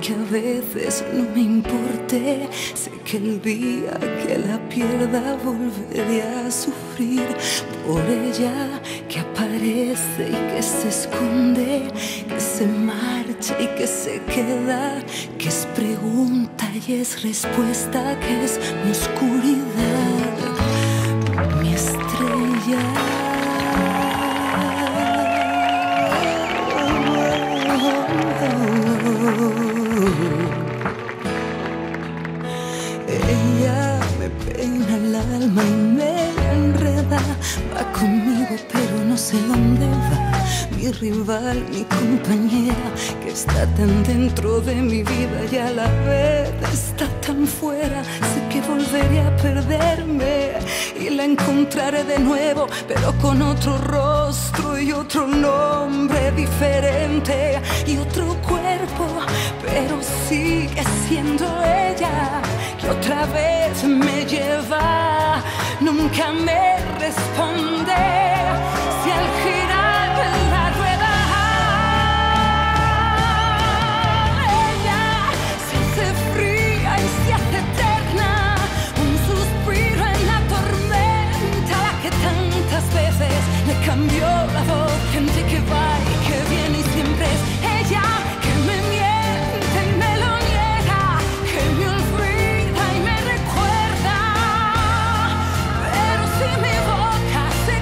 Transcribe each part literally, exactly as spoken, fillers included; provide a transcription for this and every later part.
aunque a veces no me importe, sé que el día que la pierda volveré a sufrir por ella, que aparece y que se esconde, que se marcha y que se queda, que es pregunta y es respuesta, que es mi oscuridad, mi estrella. Ella me peina el alma y me enreda, va conmigo pero no sé dónde va. Mi rival, mi compañera, que está tan dentro de mi vida y a la vez está tan fuera. Sé que volveré a perderme y la encontraré de nuevo, pero con otro rostro y otro nombre diferente y otro cuerpo, pero sigue siendo ella, que otra vez me lleva, nunca me responde. Si al girar la rueda ella se hace fría y se hace eterna, un suspiro en la tormenta, la que tantas veces le cambió la voz, gente que va y que viene y siempre es ella, que me miente y me lo niega, que me olvida y me recuerda, pero si mi boca se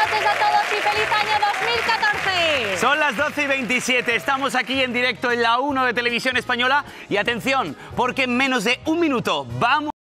noches a todos y feliz año dos mil catorce. Son las doce y veintisiete, estamos aquí en directo en la uno de Televisión Española y atención, porque en menos de un minuto vamos